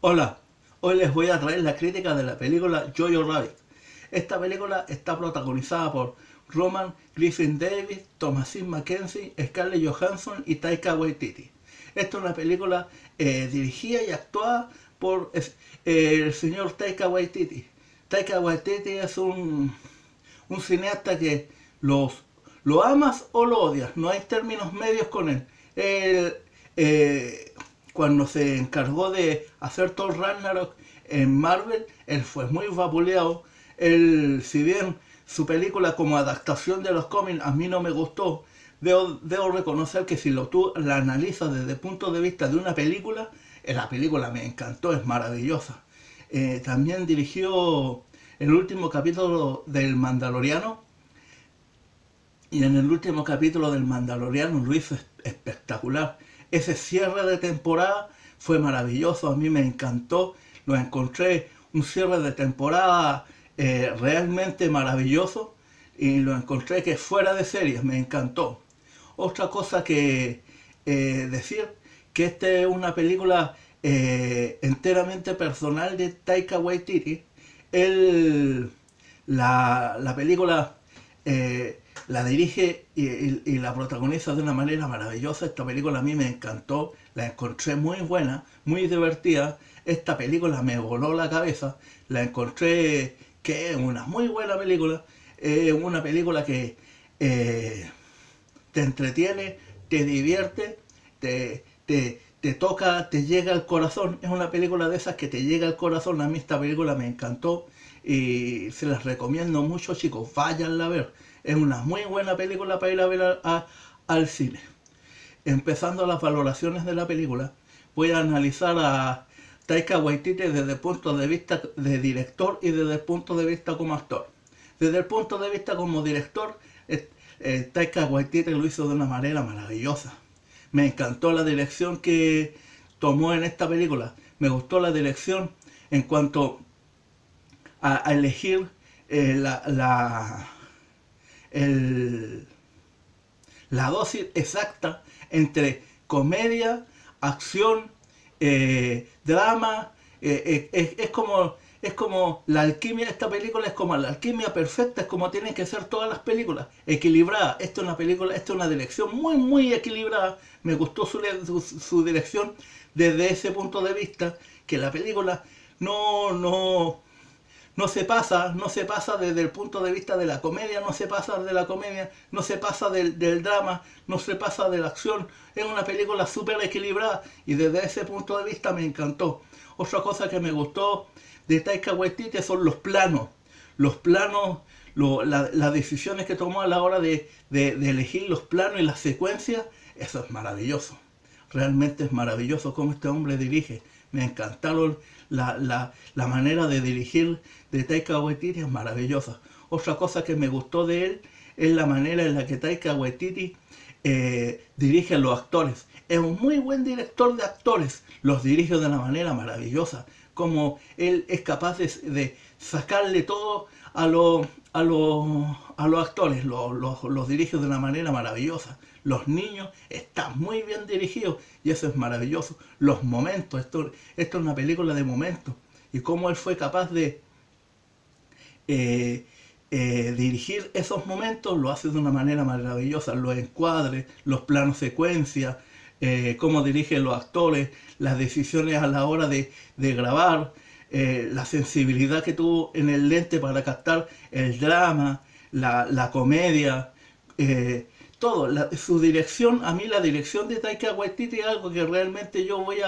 Hola, hoy les voy a traer la crítica de la película Jojo Rabbit. Esta película está protagonizada por Roman Griffin Davis, Thomasin McKenzie, Scarlett Johansson y Taika Waititi. Esta es una película dirigida y actuada por el señor Taika Waititi. Taika Waititi es un cineasta que lo amas o lo odias, no hay términos medios con él. Él cuando se encargó de hacer Thor Ragnarok en Marvel, él fue muy vapuleado. Él, si bien su película como adaptación de los cómics a mí no me gustó, debo reconocer que si tú la analizas desde el punto de vista de una película, la película me encantó, es maravillosa. También dirigió el último capítulo del Mandaloriano, y en el último capítulo del Mandaloriano lo hizo espectacular. Ese cierre de temporada fue maravilloso, a mí me encantó. Lo encontré un cierre de temporada realmente maravilloso y lo encontré que fuera de series, me encantó. Otra cosa que decir, que esta es una película enteramente personal de Taika Waititi. Él, la película la dirige y la protagoniza de una manera maravillosa. Esta película a mí me encantó, la encontré muy buena, muy divertida. Esta película me voló la cabeza, la encontré que es una muy buena película, una película que te entretiene, te divierte, te toca, te llega al corazón. Es una película de esas que te llega al corazón. A mí esta película me encantó y se las recomiendo mucho, chicos, váyanla a ver. Es una muy buena película para ir a ver al cine. Empezando las valoraciones de la película, voy a analizar a Taika Waititi desde el punto de vista de director y desde el punto de vista como actor. Desde el punto de vista como director, Taika Waititi lo hizo de una manera maravillosa. Me encantó la dirección que tomó en esta película. Me gustó la dirección en cuanto a elegir el, la dosis exacta entre comedia, acción, drama. Es como la alquimia de esta película, es como la alquimia perfecta, es como tienen que ser todas las películas, equilibrada. Esta es una película, esta es una dirección muy muy equilibrada. Me gustó su dirección desde ese punto de vista, que la película no se pasa desde el punto de vista de la comedia, no se pasa de la comedia, no se pasa del drama, no se pasa de la acción. Es una película súper equilibrada y desde ese punto de vista me encantó. Otra cosa que me gustó de Taika Waititi son los planos, las decisiones que tomó a la hora de elegir los planos y las secuencias. Eso es maravilloso. Realmente es maravilloso cómo este hombre dirige. Me encantaron la manera de dirigir de Taika Waititi, es maravillosa. Otra cosa que me gustó de él es la manera en la que Taika Waititi dirige a los actores. Es un muy buen director de actores, los dirige de una manera maravillosa. Como él es capaz de sacarle todo a los actores, los dirige de una manera maravillosa. Los niños están muy bien dirigidos y eso es maravilloso. Los momentos, esto es una película de momentos. Y cómo él fue capaz de dirigir esos momentos, lo hace de una manera maravillosa. Los encuadres, los planos secuencia, cómo dirige los actores, las decisiones a la hora de grabar, la sensibilidad que tuvo en el lente para captar el drama, la comedia, todo. Su dirección, a mí la dirección de Taika Waititi es algo que realmente yo voy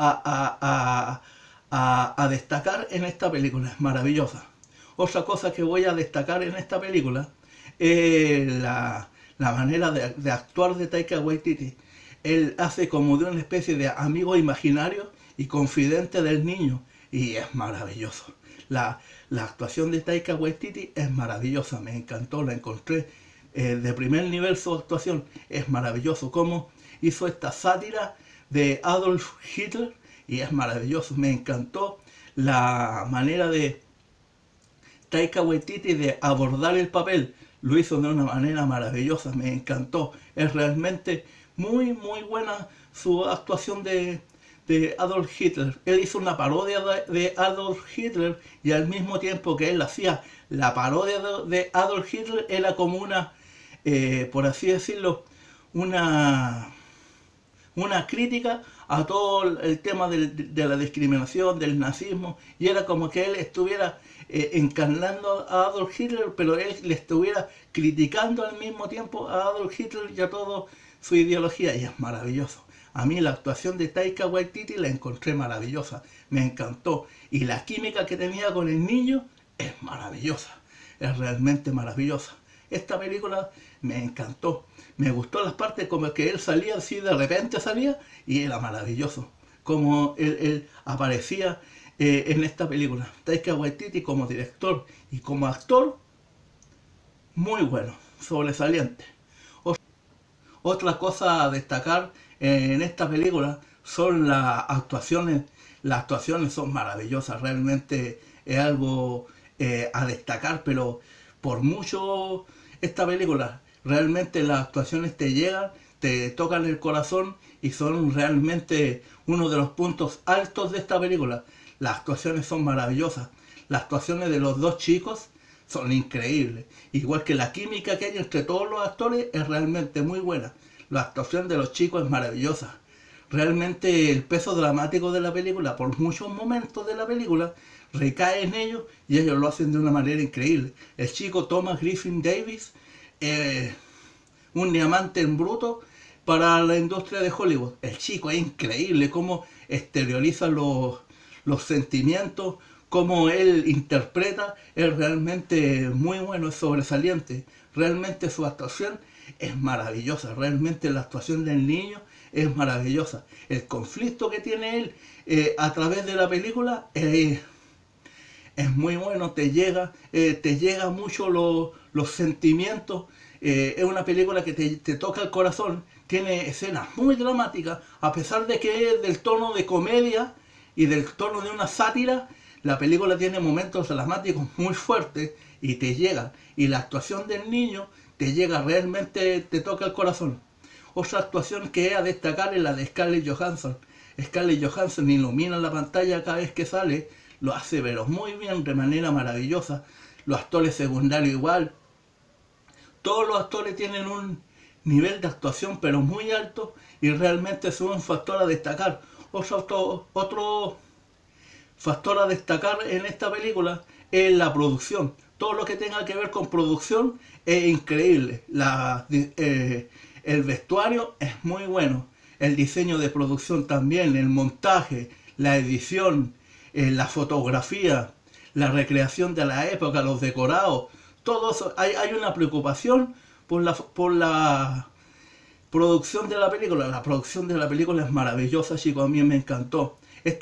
a destacar en esta película, es maravillosa. Otra cosa que voy a destacar en esta película es la manera de actuar de Taika Waititi. Él hace como de una especie de amigo imaginario y confidente del niño y es maravilloso. La actuación de Taika Waititi es maravillosa, me encantó, la encontré de primer nivel. Su actuación es maravilloso, como hizo esta sátira de Adolf Hitler y es maravilloso. Me encantó la manera de Taika Waititi de abordar el papel, lo hizo de una manera maravillosa, me encantó. Es realmente muy muy buena su actuación de Adolf Hitler. Él hizo una parodia de Adolf Hitler, y al mismo tiempo que él hacía la parodia de Adolf Hitler, era como una, por así decirlo, una crítica a todo el tema de la discriminación, del nazismo, y era como que él estuviera encarnando a Adolf Hitler, pero él le estuviera criticando al mismo tiempo a Adolf Hitler y a toda su ideología, y es maravilloso. A mí la actuación de Taika Waititi la encontré maravillosa, me encantó, y la química que tenía con el niño es maravillosa, es realmente maravillosa. Esta película me encantó, me gustó las partes como que él salía así, de repente salía, y era maravilloso como él aparecía en esta película. Taika Waititi como director y como actor, muy bueno, sobresaliente. Otra cosa a destacar en esta película son las actuaciones. Las actuaciones son maravillosas, realmente es algo a destacar, pero por mucho esta película, realmente las actuaciones te llegan, te tocan el corazón, y son realmente uno de los puntos altos de esta película. Las actuaciones son maravillosas, las actuaciones de los dos chicos son increíbles, igual que la química que hay entre todos los actores es realmente muy buena. La actuación de los chicos es maravillosa. Realmente el peso dramático de la película, por muchos momentos de la película, recae en ellos, y ellos lo hacen de una manera increíble. El chico Thomas Griffin Davis, un diamante en bruto para la industria de Hollywood. El chico es increíble cómo exterioriza los sentimientos, cómo él interpreta, es realmente muy bueno, es sobresaliente. Realmente su actuación es maravillosa, realmente la actuación del niño es maravillosa. El conflicto que tiene él a través de la película es muy bueno, te llega mucho los sentimientos. Es una película que te toca el corazón, tiene escenas muy dramáticas, a pesar de que es del tono de comedia y del tono de una sátira. La película tiene momentos dramáticos muy fuertes y te llegan, y la actuación del niño te llega, realmente te toca el corazón. Otra actuación que es a destacar es la de Scarlett Johansson. Scarlett Johansson ilumina la pantalla cada vez que sale, lo hace pero muy bien, de manera maravillosa. Los actores secundarios igual. Todos los actores tienen un nivel de actuación pero muy alto, y realmente es un factor a destacar. Otro factor a destacar en esta película es la producción. Todo lo que tenga que ver con producción es increíble. El vestuario es muy bueno, el diseño de producción también, el montaje, la edición, la fotografía, la recreación de la época, los decorados, todo eso. Hay una preocupación por la producción de la película. La producción de la película es maravillosa, chicos, a mí me encantó.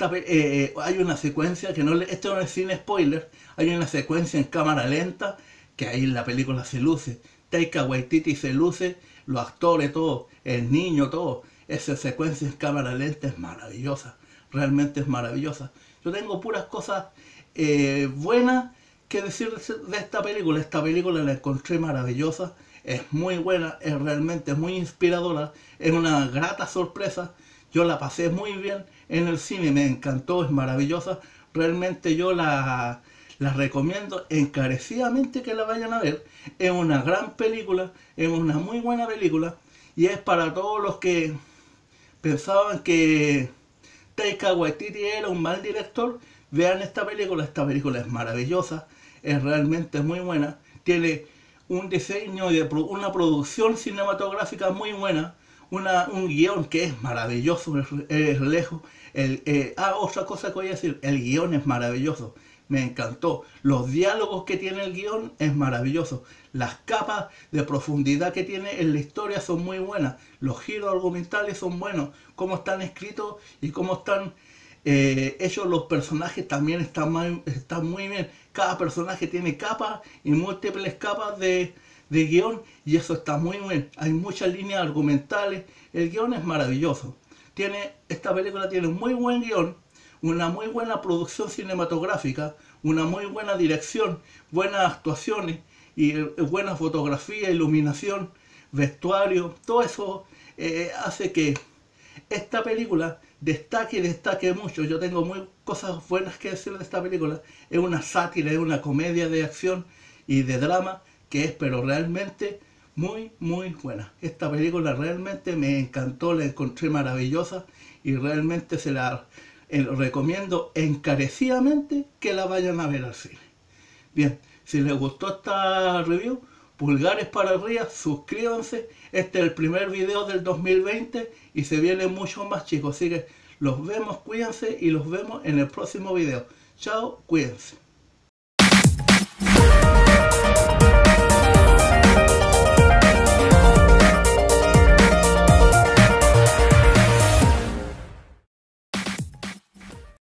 Hay una secuencia que esto no es sin spoiler, hay una secuencia en cámara lenta que ahí la película se luce. Taika Waititi se luce, los actores, todo, el niño, todo. Esa secuencia en cámara lenta es maravillosa, realmente es maravillosa. Yo tengo puras cosas buenas que decir de esta película. Esta película la encontré maravillosa, es muy buena, es realmente muy inspiradora, es una grata sorpresa. Yo la pasé muy bien en el cine, me encantó, es maravillosa. Realmente yo la recomiendo encarecidamente que la vayan a ver. Es una gran película, es una muy buena película, y es para todos los que pensaban que Taika Waititi era un mal director. Vean esta película es maravillosa, es realmente muy buena, tiene un diseño y una producción cinematográfica muy buena, un guión que es maravilloso, es lejos. Otra cosa que voy a decir, el guión es maravilloso, me encantó. Los diálogos que tiene el guión es maravilloso. Las capas de profundidad que tiene en la historia son muy buenas. Los giros argumentales son buenos. Cómo están escritos y cómo están hechos los personajes también están muy bien. Cada personaje tiene capas y múltiples capas de guión, y eso está muy bien. Hay muchas líneas argumentales. El guión es maravilloso. Esta película tiene un muy buen guión, una muy buena producción cinematográfica, una muy buena dirección, buenas actuaciones y buena fotografía, iluminación, vestuario. Todo eso hace que esta película destaque y destaque mucho. Yo tengo muy cosas buenas que decir de esta película. Es una sátira, es una comedia de acción y de drama que es pero realmente muy muy buena. Esta película realmente me encantó, la encontré maravillosa y realmente se la recomiendo encarecidamente que la vayan a ver al cine. Bien, si les gustó esta review, pulgares para arriba, suscríbanse. Este es el primer video del 2020 y se vienen muchos más, chicos. Así que los vemos, cuídense y los vemos en el próximo video. Chao, cuídense.